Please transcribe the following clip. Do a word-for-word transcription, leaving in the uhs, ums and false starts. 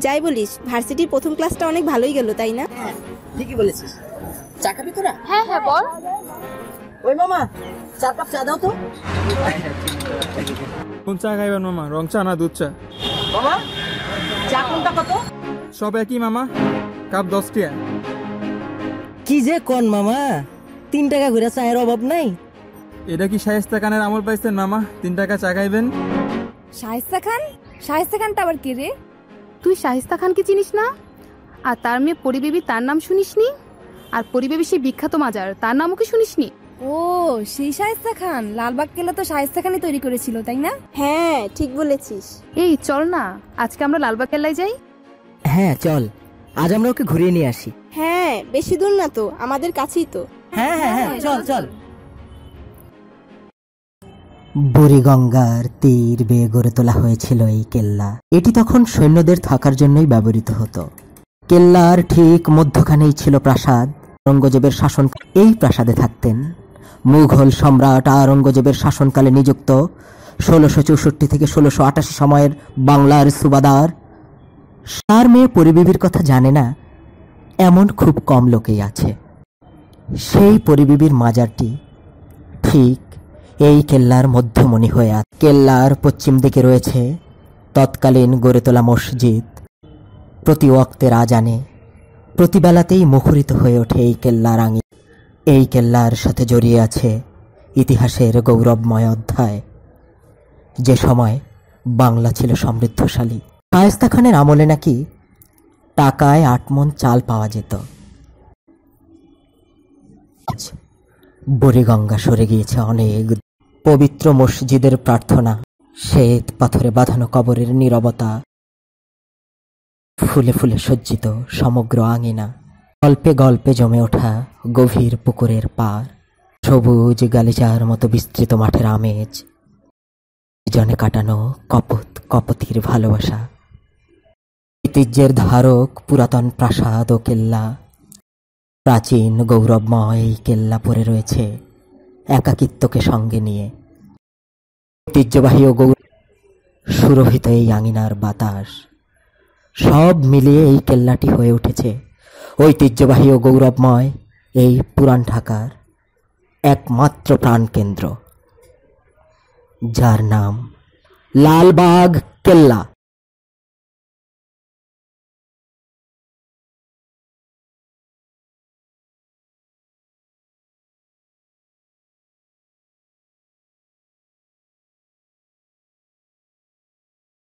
যাই বলিস, ভার্সিটির প্রথম ক্লাসটা অনেক ভালোই গেল, তাই না? হ্যাঁ ঠিকই বলেছিস। চা খাবি তোরা? হ্যাঁ হ্যাঁ বল। ওই মামা, চার কাপ চা দাও তো। কোন চা খাইবেন মামা, রং চা না দুধ চা? মামা চা কোনটা কত? সব একই মামা, কাপ দশ টাকা। কি যে কোন মামা, তিন টাকা ঘুরে চায়ের অভাব নাই। এটা কি শায়েস্তা খানের আমল পাইছেন মামা, তিন টাকা চা খাইবেন? শায়েস্তা খান? শায়েস্তা খানটা আবার কে রে? তুই শায়েস্তা খানকে চিনিস না? আর তার মেয়ে পরিবেবী, তার নাম শুনিসনি? আর পরিবেবী সেই বিখ্যাত মাজার, তার নামও কি শুনিসনি? ও সেই শায়েস্তা খান। লালবাগ কেল্লা তো শায়েস্তা খানই তৈরি করেছিল, তাই না? হ্যাঁ ঠিক বলেছিস। এই চল না, আজকে আমরা লালবাগ কেল্লায় যাই। হ্যাঁ চল, আজ আমরা ওকে ঘুরিয়ে নিয়ে আসি। হ্যাঁ বেশি দূর না তো, আমাদের কাছেই তো। হ্যাঁ হ্যাঁ হ্যাঁ চল চল। বুড়িগঙ্গার তীর বেয়ে গড়ে তোলা হয়েছিল এই কেল্লা। এটি তখন সৈন্যদের থাকার জন্যই ব্যবহৃত হতো। কেল্লার ঠিক মধ্যখানেই ছিল প্রাসাদ। আওরঙ্গজেবের শাসন এই প্রাসাদে থাকতেন মুঘল সম্রাট আওরঙ্গজেবের শাসনকালে নিযুক্ত ষোলোশো চৌষট্টি থেকে ষোলোশো আটাশি সময়ের বাংলার সুবাদার। শাহর মেয়ে পরিবিবির কথা জানে না এমন খুব কম লোকেই আছে। সেই পরিবিবির মাজারটি ঠিক এই কেল্লার মধ্যমণি হয়ে আছে। কেল্লার পশ্চিম দিকে রয়েছে তৎকালীন গড়ে তোলা মসজিদ। প্রতি ওয়াক্তের আজানে প্রতিবেলাতেই মুখরিত হয়ে ওঠে এই কেল্লার আঙিনা। এই কেল্লার সাথে জড়িয়ে আছে ইতিহাসের গৌরবময় অধ্যায়। যে সময় বাংলা ছিল সমৃদ্ধশালী। শায়েস্তা খানের আমলে নাকি টাকায় আট মণ চাল পাওয়া যেত। বুড়িগঙ্গা সরে গিয়েছে অনেক। পবিত্র মসজিদের প্রার্থনা, শ্বেত পাথরে বাঁধানো কবরের নীরবতা, ফুলে ফুলে সজ্জিত সমগ্র আঙিনা, গল্পে গল্পে জমে ওঠা গভীর পুকুরের পার, সবুজ গালিচার মতো বিস্তৃত মাঠের আমেজ, জনে কাটানো কপত কপতির ভালোবাসা, ঐতিহ্যের ধারক পুরাতন প্রাসাদ ও কেল্লা। প্রাচীন গৌরবময় এই কেল্লা পড়ে রয়েছে একাকিত্বকে সঙ্গে নিয়ে। ঐতিহ্যবাহী ও গৌরব সুরভিত এই আঙিনার বাতাস সব মিলিয়ে এই কেল্লাটি হয়ে উঠেছে ঐতিহ্যবাহী ও গৌরবময় এই পুরান ঢাকার একমাত্র প্রাণকেন্দ্র, যার নাম লালবাগ কেল্লা।